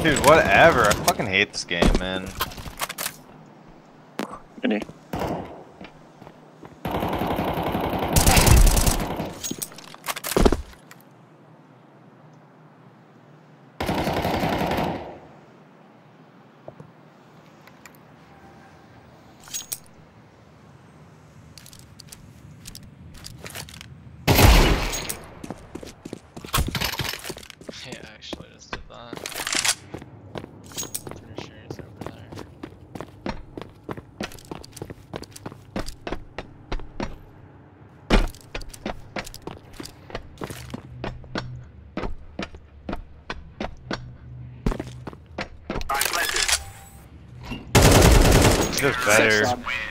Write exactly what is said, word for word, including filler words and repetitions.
Dude, whatever. I fucking hate this game, man. Mini. Yeah, actually just did that. Pretty sure he's over there. Just better. Six on.